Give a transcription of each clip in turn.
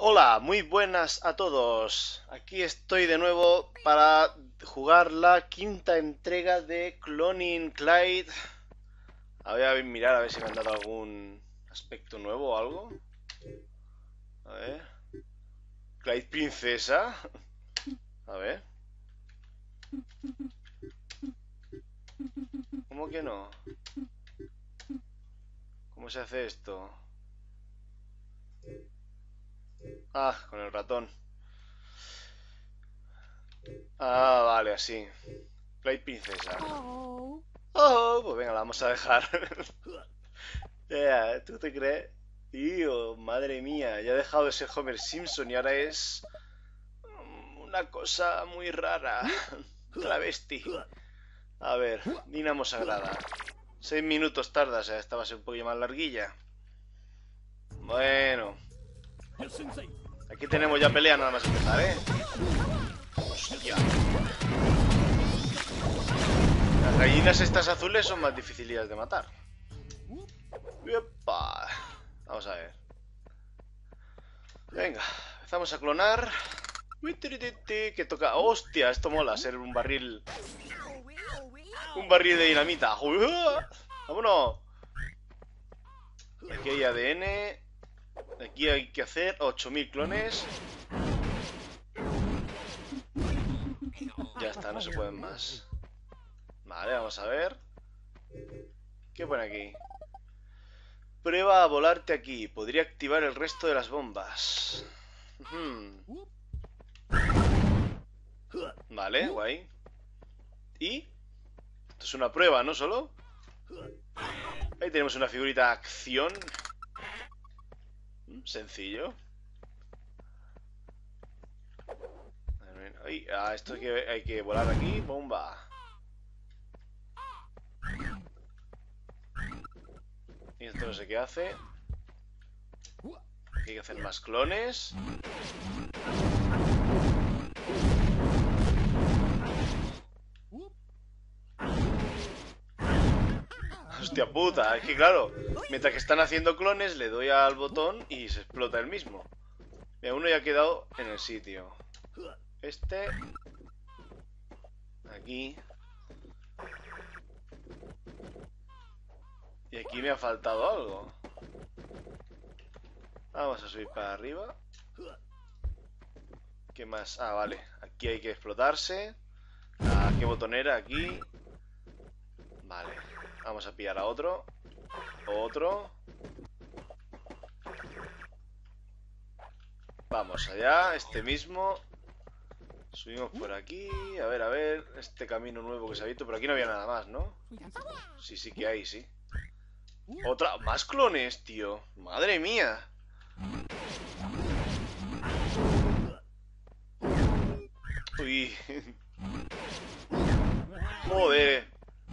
Hola, muy buenas a todos. Aquí estoy de nuevo para jugar la quinta entrega de Cloning Clyde. Voy a mirar a ver si me han dado algún aspecto nuevo o algo. A ver. Clyde princesa. A ver. ¿Cómo que no? ¿Cómo se hace esto? Ah, con el ratón. Ah, vale, así. Clyde princesa. Oh, pues venga, la vamos a dejar. ¿Tú te crees? Tío, madre mía, ya ha dejado de ser Homer Simpson y ahora es una cosa muy rara. Travesti. A ver, Dinamo Sagrada. 6 minutos tarda, o sea, esta va a ser un poquillo más larguilla. Bueno. Aquí tenemos ya pelea nada más empezar, ¿eh? Hostia. Las gallinas estas azules son más difíciles de matar. ¡Epa! Vamos a ver. Venga, empezamos a clonar. Que toca... ¡Hostia! Esto mola, ser un barril... Un barril de dinamita. ¡Vámonos! Aquí hay ADN. Aquí hay que hacer 8000 clones. Ya está, no se pueden más. Vale, vamos a ver. ¿Qué pone aquí? Prueba a volarte aquí. Podría activar el resto de las bombas. Vale, guay. ¿Y? Esto es una prueba, ¿no? Solo. Ahí tenemos una figurita de acción. Sencillo. Esto hay que volar aquí. Bomba. Y esto no sé qué hace. Aquí hay que hacer más clones. Hostia puta, es que claro, mientras que están haciendo clones le doy al botón y se explota el mismo. Mira, uno ya ha quedado en el sitio. Este. Aquí. Y aquí me ha faltado algo. Vamos a subir para arriba. ¿Qué más? Ah, vale. Aquí hay que explotarse. ¿Qué botonera? Aquí. Vale. Vamos a pillar a otro. Otro. Vamos allá. Este mismo. Subimos por aquí. A ver. Este camino nuevo que se ha visto. Pero aquí no había nada más, ¿no? Sí, sí que hay, sí. Otra. Más clones, tío. Madre mía. Uy. Joder.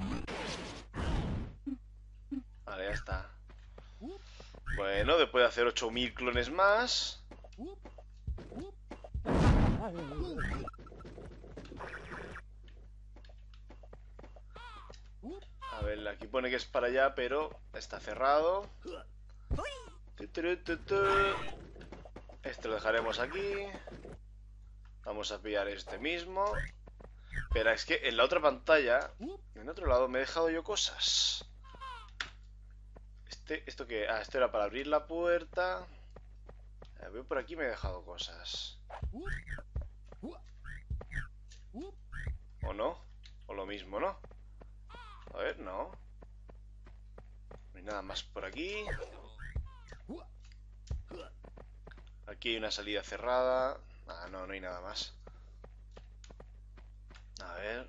Vale, ya está. Bueno, después de hacer 8000 clones más. A ver, aquí pone que es para allá, pero está cerrado. Este lo dejaremos aquí. Vamos a pillar este mismo. Pero es que en la otra pantalla, en otro lado, me he dejado yo cosas. ¿Esto qué? Ah, esto era para abrir la puerta. Veo por aquí me he dejado cosas. ¿O no? O lo mismo, ¿no? A ver, no. No hay nada más por aquí. Aquí hay una salida cerrada. Ah, no, no hay nada más. A ver.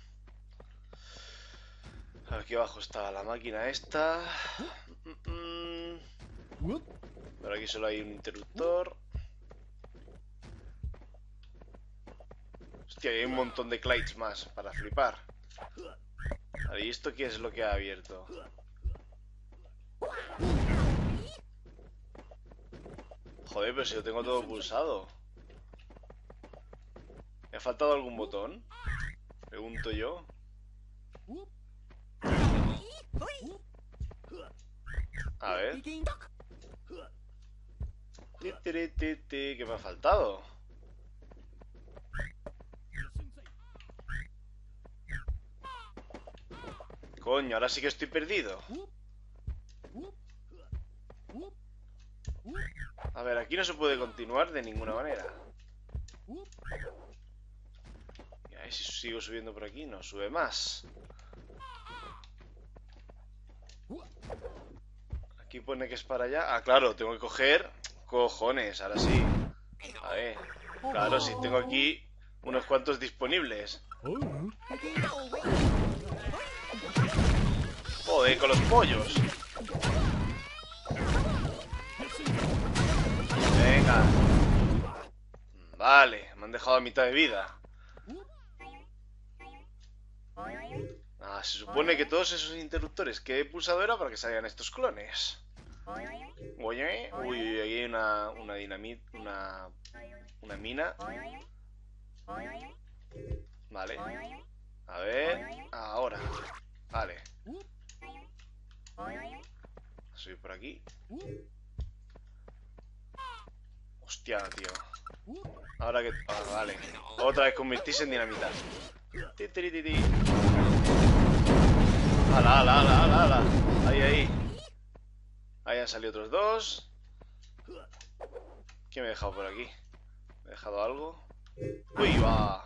Aquí abajo está la máquina esta. Pero aquí solo hay un interruptor. Hostia, hay un montón de Clydes más para flipar. Vale, ¿y esto qué es lo que ha abierto? Joder, pero si lo tengo todo pulsado. ¿Me ha faltado algún botón? Pregunto yo. A ver. ¿Qué me ha faltado? Coño, ahora sí que estoy perdido. A ver, aquí no se puede continuar de ninguna manera. Y ahí si sigo subiendo por aquí, no sube más. Aquí pone que es para allá. Ah, claro, tengo que coger... Cojones, ahora sí. A ver. Claro, sí, tengo aquí unos cuantos disponibles. Joder, con los pollos. Venga. Vale, me han dejado a mitad de vida. Ah, se supone que todos esos interruptores que he pulsado era para que salgan estos clones. Oye, uy, aquí hay una dinamita, una mina. Vale. A ver, ahora. Vale. Subir por aquí. Hostia, tío. Ahora que... Ah, vale. Otra vez convertirse en dinamita. Ti, ti, ti, ti. ¡Hala, hala, hala, hala, hala! Ahí, ahí. Ahí han salido otros dos. ¿Qué me he dejado por aquí? ¿Me he dejado algo? ¡Uy, va!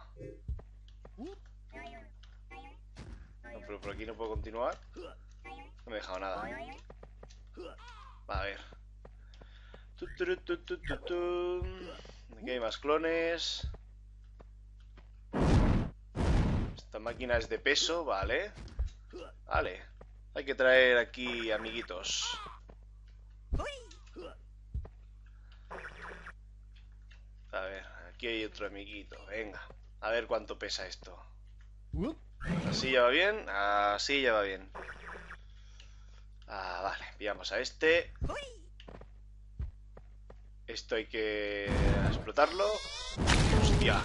No, pero por aquí no puedo continuar. No me he dejado nada. A ver. Aquí hay más clones. Esta máquina es de peso, vale. Vale. Hay que traer aquí amiguitos. A ver, aquí hay otro amiguito. Venga. A ver cuánto pesa esto. ¿Así ya va bien? Así ya va bien. Ah, vale. Pillamos a este. Esto hay que explotarlo. Hostia.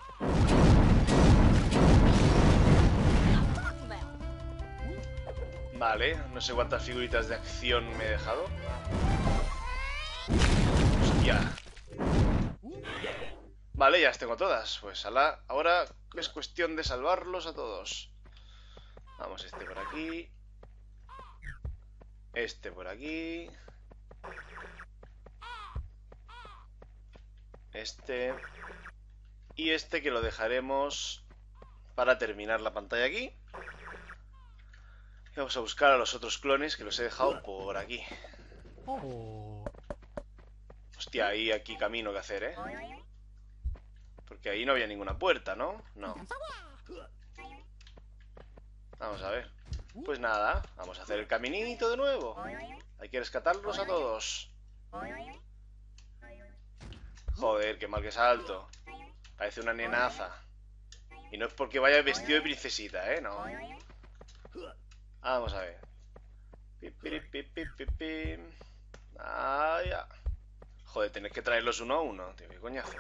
Vale, no sé cuántas figuritas de acción me he dejado. Hostia. Vale, ya las tengo todas. Pues ahora es cuestión de salvarlos a todos. Vamos, este por aquí. Este por aquí. Este. Y este que lo dejaremos para terminar la pantalla aquí. Y vamos a buscar a los otros clones que los he dejado por aquí. Hostia, hay aquí camino que hacer, ¿eh? Porque ahí no había ninguna puerta, ¿no? No. Vamos a ver. Pues nada, vamos a hacer el caminito de nuevo. Hay que rescatarlos a todos. Joder, qué mal que salto. Parece una nenaza. Y no es porque vaya vestido de princesita, ¿eh? No. Vamos a ver. Ah, ya. Joder, tenés que traerlos uno a uno, tío, qué coñazo.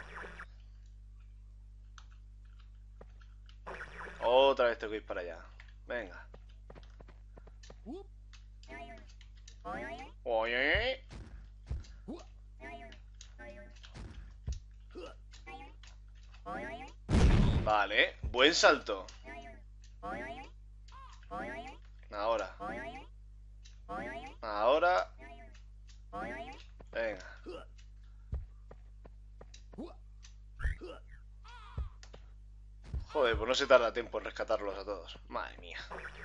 Otra vez tengo que ir para allá. Venga. Oye. Vale, buen salto. Ahora. Ahora. Venga. Joder, pues no se tarda tiempo en rescatarlos a todos. Madre mía.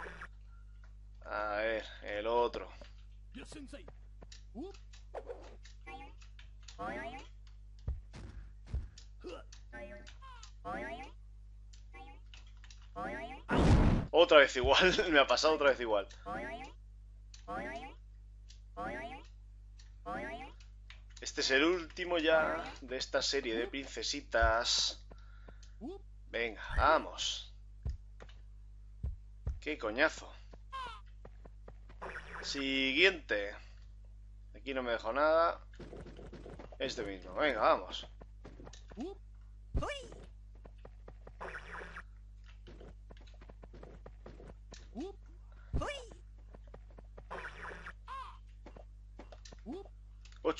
A ver, el otro. Otra vez igual, me ha pasado otra vez igual. Este es el último ya de esta serie de princesitas. Venga, vamos. Qué coñazo. Siguiente. Aquí no me dejo nada. Este mismo, venga, vamos.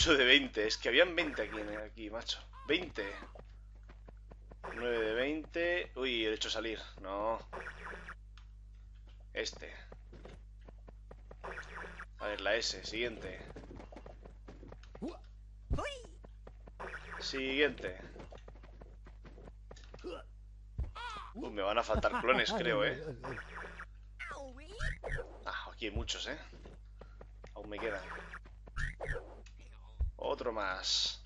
8 de 20. Es que habían 20 aquí, macho. 20. 9 de 20. Uy, he hecho salir. No. Este. A ver, la S. Siguiente. Siguiente. Me van a faltar clones, creo, ¿eh? Ah, aquí hay muchos, ¿eh? Aún me quedan. Otro más.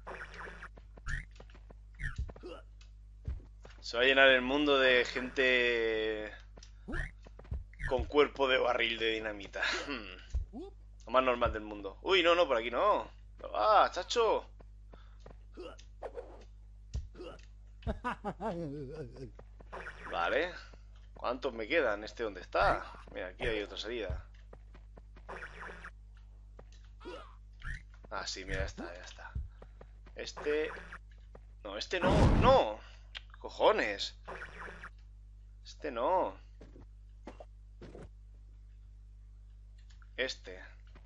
Se va a llenar el mundo de gente con cuerpo de barril de dinamita. Lo más normal del mundo. Uy, no, por aquí no. ¡Ah, chacho! Vale. ¿Cuántos me quedan? ¿Este dónde está? Mira, aquí hay otra salida. Ah, sí, mira, ya está. Este... No, este no. ¡No! ¡Cojones! Este no. Este.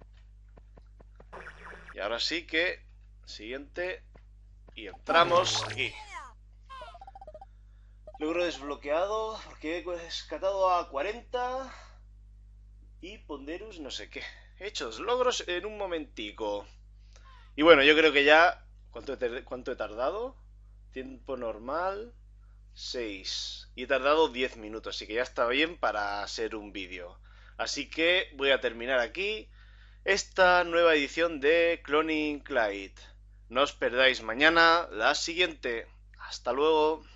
Y ahora sí que... Siguiente. Y entramos aquí. Logro desbloqueado. Porque he rescatado a 40. Y Ponderus no sé qué. He hecho los logros en un momentico. Y bueno, yo creo que ya... ¿Cuánto he tardado? Tiempo normal... 6. Y he tardado 10 minutos, así que ya está bien para ser un vídeo. Así que voy a terminar aquí esta nueva edición de Cloning Clyde. No os perdáis mañana la siguiente. Hasta luego.